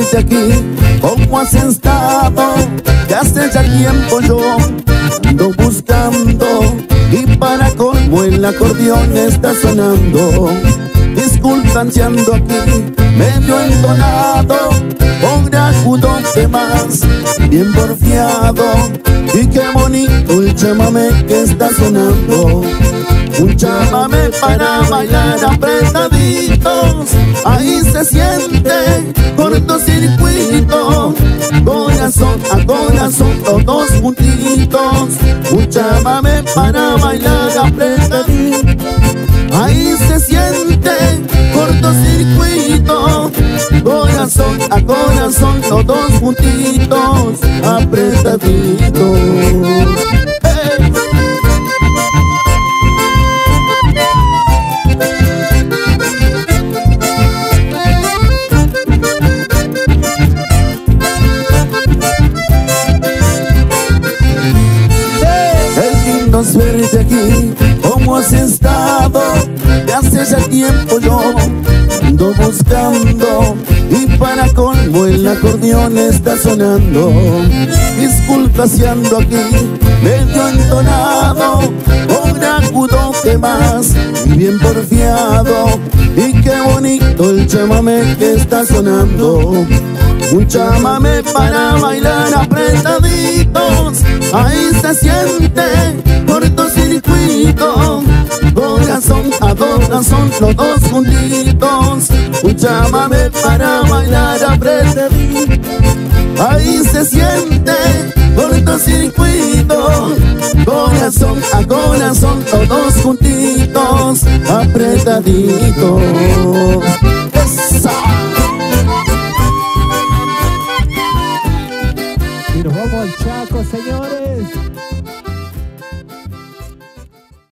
verte aquí. ¿Cómo has estado? Que hace ya tiempo yo ando buscando, y para colmo el acordeón está sonando. Disculpa, ando aquí medio entonado, pobre agudo que más bien porfiado. Y qué bonito el chamamé que está sonando. Un chamamé para bailar apretaditos, ahí se siente cortocircuito. Corazón a corazón, los dos juntitos. Un chamamé para bailar apretaditos, ahí se siente cortocircuito. Corazón a corazón, los dos juntitos, apretaditos. ¡Hey! Verte aquí, ¿cómo has estado? Que hace ya tiempo yo ando buscando, y para colmo el acordeón está sonando. Disculpa si ando aquí medio entonado, un agudo que más y bien porfiado. Y qué bonito el chamamé que está sonando. Un chamamé para bailar apretaditos, ahí se siente cortocircuito. Corazón a corazón, los dos juntitos. Un chamamé para bailar apretaditos, ahí se siente cortocircuito. Corazón a corazón, los dos juntitos, apretaditos. ¡Esa! Y nos vamos al Chaco, señores.